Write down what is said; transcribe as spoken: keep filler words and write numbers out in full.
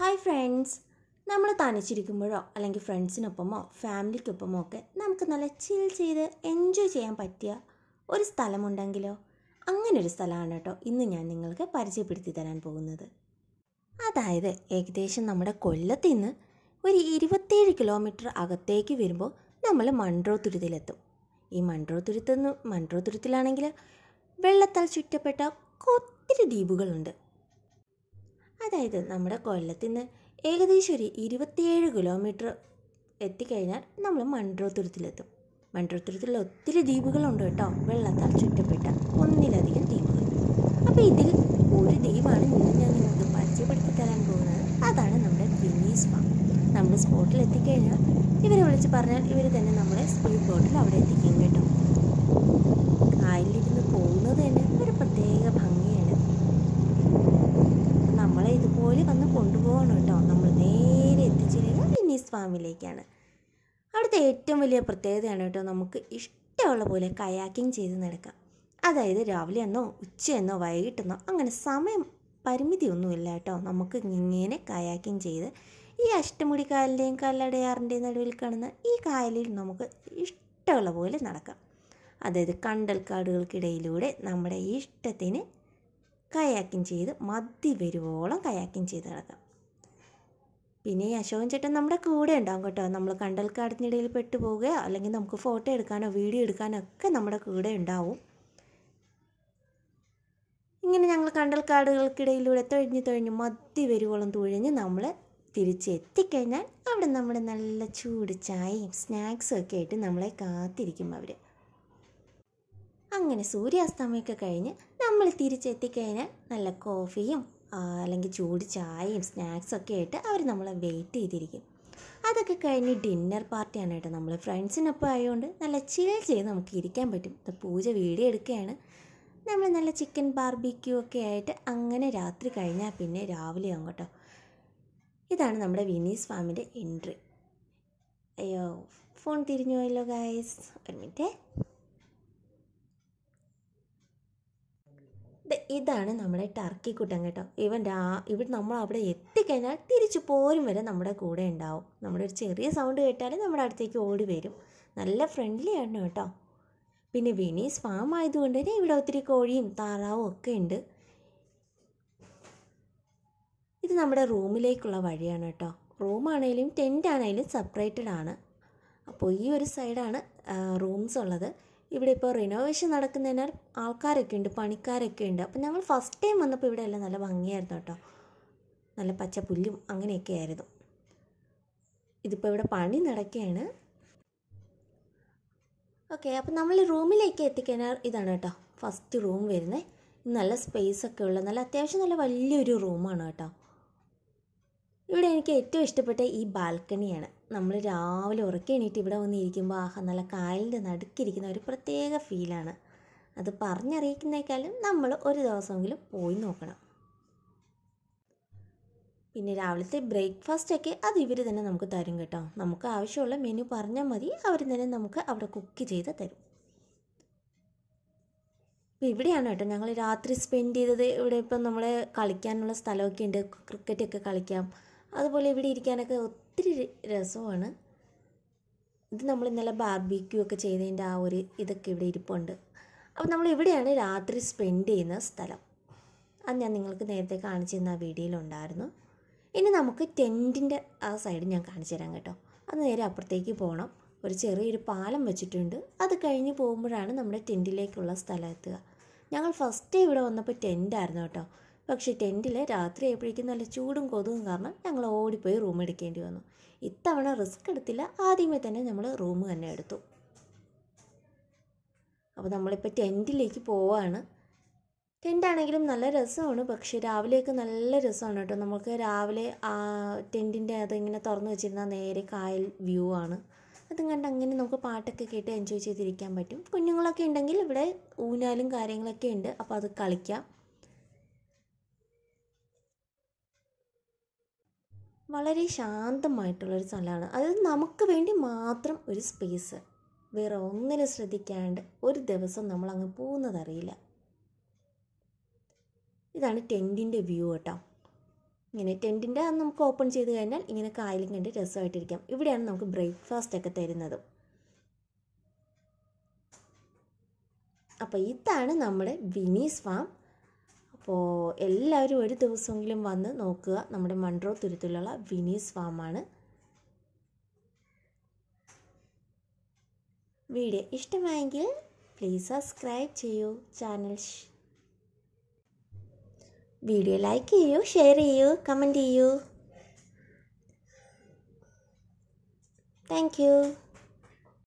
Hi friends, നമ്മൾ തനിച്ചിരിക്കുമ്പോഴോ അല്ലെങ്കിൽ ഫ്രണ്ട്സിനൊപ്പമോ ഫാമിലിക്കൊപ്പമോ ഒക്കെ നമുക്ക് നല്ല ചിൽ ചെയ്ത് എൻജോയ് ചെയ്യാൻ പറ്റിയ ഒരു സ്ഥലമുണ്ടെങ്കിലോ, അങ്ങനൊരു സ്ഥലമാണ് കേട്ടോ ഇന്ന് ഞാൻ നിങ്ങൾക്ക് പരിചയപ്പെടുത്തി തരാൻ പോകുന്നത്. അതായത് ഏകദേശം നമ്മുടെ കൊല്ലത്തിൽ നിന്ന് ഒരു ഇരുപത്തേഴ് കിലോമീറ്റർ അകത്തേക്ക് വരുമ്പോൾ നമ്മൾ മൺറോ തുരുത്തിലെത്തും. ഈ മൺറോ തുരുത്തുനിന്ന് മൺറോ തുരുത്തിലാണെങ്കിൽ വെള്ളത്താൽ ചുറ്റപ്പെട്ട ഒത്തിരി ദ്വീപുകളുണ്ട്. അതായത് നമ്മുടെ കൊല്ലത്തിൽ നിന്ന് ഏകദേശം ഒരു ഇരുപത്തിയേഴ് കിലോമീറ്റർ എത്തിക്കഴിഞ്ഞാൽ നമ്മൾ മൺറോ തുരുത്തിലെത്തും. മൺറോ തുരുത്തിൽ ഒത്തിരി ദ്വീപുകളുണ്ട് കേട്ടോ, വെള്ളത്താൽ ചുറ്റപ്പെട്ട ഒന്നിലധികം ദ്വീപുകൾ. അപ്പോൾ ഇതിൽ ഒരു ദ്വീപാണ് ഇന്ന് ഞാൻ നിങ്ങൾക്ക് പരിചയപ്പെടുത്തി തരാൻ പോകുന്നത്. അതാണ് നമ്മുടെ വിനീസ് ഫാം. നമ്മൾ സ്പോട്ടിൽ എത്തിക്കഴിഞ്ഞാൽ ഇവരെ വിളിച്ച് പറഞ്ഞാൽ ഇവർ തന്നെ നമ്മളെ സ്പീഡ് ബോട്ടിൽ അവിടെ എത്തിക്കും കേട്ടോ. കായലിലിരുന്ന് പോകുന്നത് തന്നെ ഒരു പ്രത്യേക ഭംഗിയാണ്. നമ്മളെ ഇതുപോലെ വന്ന് കൊണ്ടുപോകണം കേട്ടോ. നമ്മൾ നേരെ എത്തിച്ചിരിക്കുക വിനീസ് ഫാമിലേക്കാണ്. അവിടുത്തെ ഏറ്റവും വലിയ പ്രത്യേകതയാണ് കേട്ടോ, നമുക്ക് ഇഷ്ടമുള്ള പോലെ കയാക്കിങ് ചെയ്ത് നടക്കാം. അതായത് രാവിലെ എന്നോ ഉച്ചയെന്നോ വൈകിട്ടെന്നോ അങ്ങനെ സമയം പരിമിതിയൊന്നുമില്ല കേട്ടോ. നമുക്ക് ഇങ്ങനെ കയാക്കിങ് ചെയ്ത് ഈ അഷ്ടമുടി കായലിൻ്റെയും കല്ലടയാറിൻ്റെയും നടുവിൽ കാണുന്ന ഈ കായലിൽ നമുക്ക് ഇഷ്ടമുള്ള പോലെ നടക്കാം. അതായത് കണ്ടൽക്കാടുകൾക്കിടയിലൂടെ നമ്മുടെ ഇഷ്ടത്തിന് കയാക്കിങ് ചെയ്ത് മതി വരുവോളം കയാക്കിങ് ചെയ്ത് നടക്കാം. പിന്നെ ഈ അശോകൻ ചേട്ടൻ നമ്മുടെ കൂടെ ഉണ്ടാകും കേട്ടോ. നമ്മൾ കണ്ടൽക്കാടിനിടയിൽ പെട്ടുപോവുകയോ അല്ലെങ്കിൽ നമുക്ക് ഫോട്ടോ എടുക്കാനോ വീഡിയോ എടുക്കാനോ ഒക്കെ നമ്മുടെ കൂടെ ഉണ്ടാവും. ഇങ്ങനെ ഞങ്ങൾ കണ്ടൽക്കാടുകൾക്കിടയിലൂടെ തൊഴിഞ്ഞ് തൊഴിഞ്ഞ് മതി വരുവോളം തുഴഞ്ഞ് നമ്മൾ തിരിച്ചെത്തിക്കഴിഞ്ഞാൽ അവിടെ നമ്മുടെ നല്ല ചൂട് ചായയും സ്നാക്സും ഒക്കെ ആയിട്ട് നമ്മളെ കാത്തിരിക്കും അവർ. അങ്ങനെ സൂര്യാസ്തമയമൊക്കെ കഴിഞ്ഞ് നമ്മൾ തിരിച്ചെത്തിക്കഴിഞ്ഞാൽ നല്ല കോഫിയും അല്ലെങ്കിൽ ചൂട് ചായയും സ്നാക്സൊക്കെ ആയിട്ട് അവർ നമ്മളെ വെയിറ്റ് ചെയ്തിരിക്കും. അതൊക്കെ കഴിഞ്ഞ് ഡിന്നർ പാർട്ടിയാണ് കേട്ടോ. നമ്മൾ ഫ്രണ്ട്സിനൊപ്പം ആയതുകൊണ്ട് നല്ല ചിൽ ചെയ്ത് നമുക്ക് ഇരിക്കാൻ പറ്റും. പൂജ വീഡിയോ എടുക്കുകയാണ്. നമ്മൾ നല്ല ചിക്കൻ ബാർബിക്യൂ ഒക്കെ ആയിട്ട് അങ്ങനെ രാത്രി കഴിഞ്ഞാൽ പിന്നെ രാവിലെ ആകും കേട്ടോ. ഇതാണ് നമ്മുടെ വിനീസ് ഫാമിൻ്റെ എൻട്രി. അയ്യോ, ഫോൺ തിരിഞ്ഞു പോയല്ലോ ഗായ്സ്, ഒരു മിനിറ്റ്. ഇതാണ് നമ്മുടെ ടർക്കി കുട്ടൻ കേട്ടോ. ഇവൻ രാ ഇവിടെ നമ്മൾ അവിടെ എത്തിക്കഴിഞ്ഞാൽ തിരിച്ചു പോരും വരെ നമ്മുടെ കൂടെ ഉണ്ടാവും. നമ്മുടെ ഒരു ചെറിയ സൗണ്ട് കേട്ടാൽ നമ്മുടെ അടുത്തേക്ക് ഓടി വരും. നല്ല ഫ്രണ്ട്ലി ആണ് കേട്ടോ. പിന്നെ വിനീസ് ഫാം ആയതുകൊണ്ട് തന്നെ ഇവിടെ ഒത്തിരി കോഴിയും താറാവും ഒക്കെ ഉണ്ട്. ഇത് നമ്മുടെ റൂമിലേക്കുള്ള വഴിയാണ് കേട്ടോ. റൂമാണേലും ടെൻ്റ് ആണെങ്കിലും സെപ്പറേറ്റഡ് ആണ്. അപ്പോൾ ഈ ഒരു സൈഡാണ് റൂംസ് ഉള്ളത്. ഇവിടെ ഇപ്പോൾ റിനോവേഷൻ നടക്കുന്നതിനാൽ ആൾക്കാരൊക്കെ ഉണ്ട്, പണിക്കാരൊക്കെ ഉണ്ട്. അപ്പോൾ ഞങ്ങൾ ഫസ്റ്റ് ടൈം വന്നപ്പോൾ ഇവിടെ എല്ലാം നല്ല ഭംഗിയായിരുന്നു കേട്ടോ. നല്ല പച്ച പുല്ലും അങ്ങനെയൊക്കെ ആയിരുന്നു. ഇതിപ്പോൾ ഇവിടെ പണി നടക്കുകയാണ്. ഓക്കെ, അപ്പോൾ നമ്മൾ റൂമിലേക്ക് എത്തിക്കഴിഞ്ഞാൽ ഇതാണ് കേട്ടോ ഫസ്റ്റ് റൂം വരുന്നത്. നല്ല സ്പേസൊക്കെ ഉള്ള നല്ല അത്യാവശ്യം നല്ല വലിയൊരു റൂമാണ് കേട്ടോ. ഇവിടെ എനിക്ക് ഏറ്റവും ഇഷ്ടപ്പെട്ട ഈ ബാൽക്കണിയാണ്. നമ്മൾ രാവിലെ ഉറക്കി എണീറ്റ് ഇവിടെ വന്നിരിക്കുമ്പോൾ ആഹ് നല്ല കായലിൻ്റെ നടുക്കിരിക്കുന്ന ഒരു പ്രത്യേക ഫീലാണ്. അത് പറഞ്ഞറിയിക്കുന്നേക്കാളും നമ്മൾ ഒരു ദിവസമെങ്കിലും പോയി നോക്കണം. പിന്നെ രാവിലത്തെ ബ്രേക്ക്ഫാസ്റ്റൊക്കെ അത് ഇവർ തന്നെ നമുക്ക് തരും കേട്ടോ. നമുക്ക് ആവശ്യമുള്ള മെനു പറഞ്ഞാൽ മതി, അവർ തന്നെ നമുക്ക് അവിടെ കുക്ക് ചെയ്ത് തരും. ഇപ്പോൾ ഇവിടെയാണ് കേട്ടോ ഞങ്ങൾ രാത്രി സ്പെൻഡ് ചെയ്തത്. ഇവിടെ ഇപ്പം നമ്മൾ കളിക്കാനുള്ള സ്ഥലമൊക്കെ ഉണ്ട്, ക്രിക്കറ്റൊക്കെ കളിക്കാം. അതുപോലെ ഇവിടെ ഇരിക്കാനൊക്കെ ഒത്തിരി രസമാണ്. ഇത് നമ്മൾ ഇന്നലെ ബാർബിക്യൂ ഒക്കെ ചെയ്തതിൻ്റെ ആ ഒരു ഇതൊക്കെ ഇവിടെ ഇരിപ്പുണ്ട്. അപ്പോൾ നമ്മൾ ഇവിടെയാണ് രാത്രി സ്പെൻഡ് ചെയ്യുന്ന സ്ഥലം. അത് ഞാൻ നിങ്ങൾക്ക് നേരത്തെ കാണിച്ചു തന്ന ആ വീഡിയോയിലുണ്ടായിരുന്നു. ഇനി നമുക്ക് ടെൻറ്റിൻ്റെ ആ സൈഡ് ഞാൻ കാണിച്ചു തരാം കേട്ടോ. അത് നേരെ അപ്പുറത്തേക്ക് പോകണം. ഒരു ചെറിയൊരു പാലം വെച്ചിട്ടുണ്ട്. അത് കഴിഞ്ഞ് പോകുമ്പോഴാണ് നമ്മുടെ ടെൻറ്റിലേക്കുള്ള സ്ഥലം എത്തുക. ഞങ്ങൾ ഫസ്റ്റ് ഇവിടെ വന്നപ്പോൾ ടെൻറ്റായിരുന്നു കേട്ടോ. പക്ഷേ ടെൻറ്റിൽ രാത്രി ആയപ്പോഴേക്കും നല്ല ചൂടും കൊതുകും കാരണം ഞങ്ങൾ ഓടിപ്പോയി റൂം എടുക്കേണ്ടി വന്നു. ഇത്തവണ റിസ്ക് എടുത്തില്ല, ആദ്യമേ തന്നെ നമ്മൾ റൂം തന്നെ എടുത്തു. അപ്പോൾ നമ്മളിപ്പോൾ ടെൻറ്റിലേക്ക് പോവാണ്. ടെൻറ്റാണെങ്കിലും നല്ല രസമാണ്, പക്ഷേ രാവിലെയൊക്കെ നല്ല രസമാണ് കേട്ടോ. നമുക്ക് രാവിലെ ആ ടെൻറ്റിൻ്റെ അതിങ്ങനെ തുറന്നു വെച്ചിരുന്നാൽ നേരെ കായൽ വ്യൂ ആണ്. അതും കണ്ട് അങ്ങനെ നമുക്ക് പാട്ടൊക്കെ കേട്ട് എൻജോയ് ചെയ്തിരിക്കാൻ പറ്റും. കുഞ്ഞുങ്ങളൊക്കെ ഉണ്ടെങ്കിൽ ഇവിടെ ഊഞ്ഞാലും കാര്യങ്ങളൊക്കെ ഉണ്ട്, അപ്പോൾ അത് കളിക്കാം. വളരെ ശാന്തമായിട്ടുള്ളൊരു സ്ഥലമാണ്. അതായത് നമുക്ക് വേണ്ടി മാത്രം ഒരു സ്പേസ്, വേറെ ഒന്നിനും ശ്രദ്ധിക്കാണ്ട് ഒരു ദിവസം നമ്മളങ്ങ് പോകുന്നതറിയില്ല. ഇതാണ് ടെൻറ്റിൻ്റെ വ്യൂ കേട്ടോ. ഇങ്ങനെ ടെൻറ്റിൻ്റെ അത് നമുക്ക് ഓപ്പൺ ചെയ്ത് കഴിഞ്ഞാൽ ഇങ്ങനെ കായലും കണ്ട് രസമായിട്ടിരിക്കാം. ഇവിടെയാണ് നമുക്ക് ബ്രേക്ക്ഫാസ്റ്റ് ഒക്കെ തരുന്നത്. അപ്പോൾ ഇതാണ് നമ്മുടെ വിനീസ് ഫാം. അപ്പോൾ എല്ലാവരും ഒരു ദിവസമെങ്കിലും വന്ന് നോക്കുക. നമ്മുടെ മൺട്രോ തുരുത്തിലുള്ള വിനീസ് ഫാമാണ്. വീഡിയോ ഇഷ്ടമായെങ്കിൽ പ്ലീസ് സബ്സ്ക്രൈബ് ചെയ്യൂ ചാനൽ. വീഡിയോ ലൈക്ക് ചെയ്യൂ, ഷെയർ ചെയ്യൂ, കമൻറ്റ് ചെയ്യൂ. Thank U.